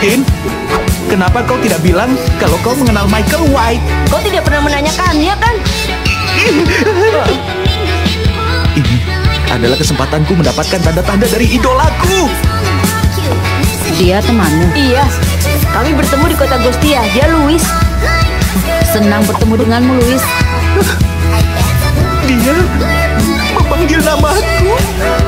Christine, kenapa kau tidak bilang kalau kau mengenal Michael White? Kau tidak pernah menanyakannya kan? Ini adalah kesempatanku mendapatkan tanda-tanda dari idolaku. Dia temanmu? Iya, kami bertemu di kota Ghostia. Dia Louis. Senang bertemu denganmu, Louis. Dia memanggil namaku.